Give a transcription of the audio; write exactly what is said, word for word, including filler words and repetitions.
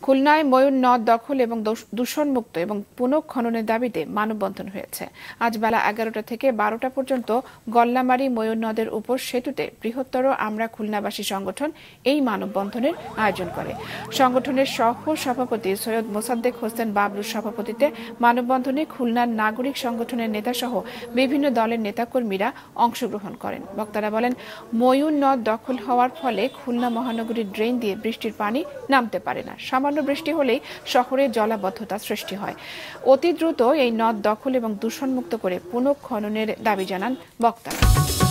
খুলনায় ময়ূর নদ দখল এবং দূষণমুক্ত এবং পুনঃখননের দাবিতে মানববন্ধন হয়েছে। আজ বেলা এগারোটা থেকে বারোটা পর্যন্ত গল্লামারী ময়ূর নদের উপর সেতুতে বৃহত্তর আমরা খুলনাবাসী সংগঠন এই মানববন্ধনের আয়োজন করে। সংগঠনের সহ সভাপতি সৈয়দ মোসাদ্দেক হোসেন বাবলুর সভাপতিত্বে মানববন্ধনে খুলনার নাগরিক সংগঠনের নেতা সহ বিভিন্ন দলের নেতাকর্মীরা অংশগ্রহণ করেন। বক্তারা বলেন, ময়ূর নদ দখল হওয়ার ফলে খুলনা মহানগরীর ড্রেন দিয়ে বৃষ্টির পানি নামতে পারে না। সামান্য বৃষ্টি হলেই শহরে জলাবদ্ধতা সৃষ্টি হয়। অতি দ্রুত এই নদ দখল এবং দূষণমুক্ত করে পুনঃখননের দাবি জানান বক্তারা।